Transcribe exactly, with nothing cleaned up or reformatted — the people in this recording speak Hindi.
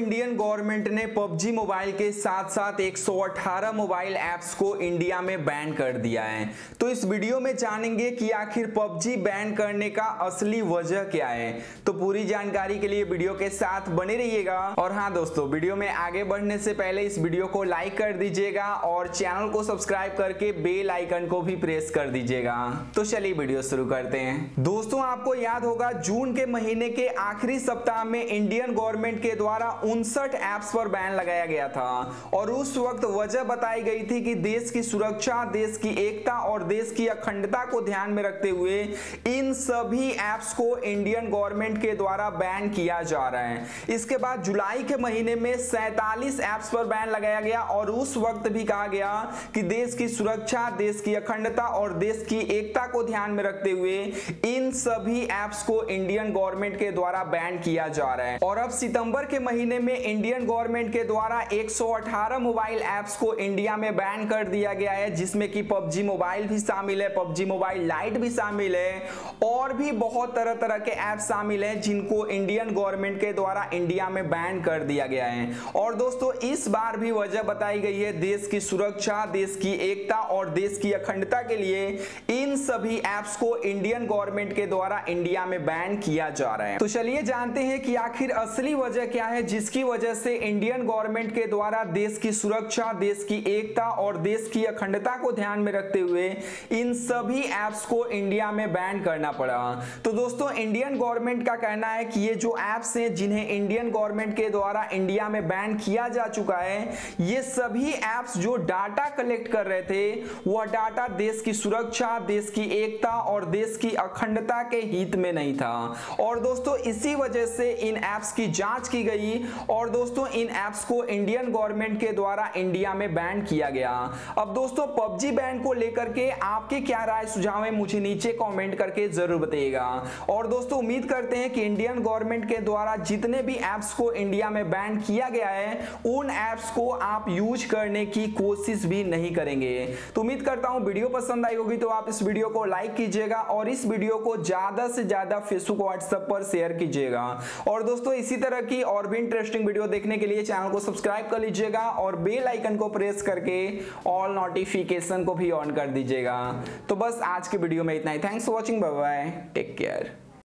इंडियन गवर्नमेंट ने पबजी मोबाइल के साथ साथ एक सौ अठारह मोबाइल ऐप्स को इंडिया में बैन कर दिया है। तो इस वीडियो में जानेंगे कि आखिर पबजी बैन करने का असली वजह क्या है। तो पूरी जानकारी के लिए वीडियो के साथ बने रहिएगा। और हाँ दोस्तों, वीडियो में आगे बढ़ने से पहले इस वीडियो को लाइक कर दीजिएगा और चैनल को सब्सक्राइब करके बेल आइकन को भी प्रेस कर दीजिएगा। तो चलिए वीडियो शुरू करते हैं। दोस्तों, आपको याद होगा जून के महीने के आखिरी सप्ताह में इंडियन गवर्नमेंट के द्वारा उनसठ ऐप्स पर बैन लगाया गया था और उस वक्त वजह बताई गई थी कि देश की सुरक्षा, देश की एकता और देश की अखंडता को ध्यान में रखते हुए इन सभी ऐप्स को इंडियन गवर्नमेंट के द्वारा बैन किया जा रहा है। इसके बाद जुलाई के महीने में सैंतालीस ऐप्स पर बैन लगाया गया और उस वक्त भी कहा गया कि देश की सुरक्षा, देश की अखंडता और देश की एकता को ध्यान में रखते हुए इन सभी ऐप्स को इंडियन गवर्नमेंट के द्वारा बैन किया जा रहा है। और अब सितंबर के महीने में इंडियन गवर्नमेंट के द्वारा एक सौ अठारह मोबाइल ऐप्स को इंडिया में बैन कर दिया गया है, जिसमें कि पबजी मोबाइल भी शामिल है, पबजी मोबाइल लाइट भी शामिल है और भी बहुत तरह तरह के ऐप्स शामिल हैं जिनको इंडियन गवर्नमेंट के द्वारा इंडिया में बैन कर दिया गया है। और दोस्तों, इस बार भी वजह बताई गई है देश की सुरक्षा, देश की एकता और देश की अखंडता के लिए इन सभी ऐप्स को इंडियन गवर्नमेंट के द्वारा इंडिया में बैन किया जा रहा है। तो चलिए जानते हैं कि आखिर असली वजह क्या है जिसकी वजह से इंडियन गवर्नमेंट के द्वारा देश की सुरक्षा, देश की एकता और देश की अखंडता को ध्यान में रखते हुए इन सभी ऐप्स को इंडिया में बैन करना पड़ा। तो दोस्तों, इंडियन गवर्नमेंट का कहना है कि ये जो ऐप्स हैं जिन्हें इंडियन गवर्नमेंट के द्वारा इंडिया में बैन किया जा चुका है, ये सभी ऐप्स जो डाटा कलेक्ट कर रहे थे वह डाटा देश की सुरक्षा, देश की एकता और देश की अखंडता के हित में नहीं था। और दोस्तों, इसी वजह से इन ऐप्स की जांच की गई और दोस्तों इन ऐप्स को इंडियन गवर्नमेंट के द्वारा इंडिया में बैन किया गया। अब दोस्तों, पबजी बैन को लेकर के आपके क्या राय सुझाव है मुझे नीचे कमेंट करके जरूर बताइएगा। और दोस्तों, उम्मीद करते हैं कि इंडियन गवर्नमेंट के द्वारा जितने भी ऐप्स को इंडिया में बैन किया गया है उन ऐप्स को आप यूज करने की कोशिश भी नहीं करेंगे। तो उम्मीद करता हूं वीडियो पसंद आई होगी, तो आप इस वीडियो को लाइक कीजिएगा और इस वीडियो को ज्यादा से ज्यादा फेसबुक, व्हाट्सएप पर शेयर कीजिएगा। और दोस्तों, इसी तरह की और भी इंटरेस्टिंग वीडियो देखने के लिए चैनल को सब्सक्राइब कर लीजिएगा और बेल आइकन को प्रेस करके ऑल नोटिफिकेशन को भी ऑन कर दीजिएगा। तो बस आज के वीडियो में इतना ही। Thanks for watching, bye bye, take care.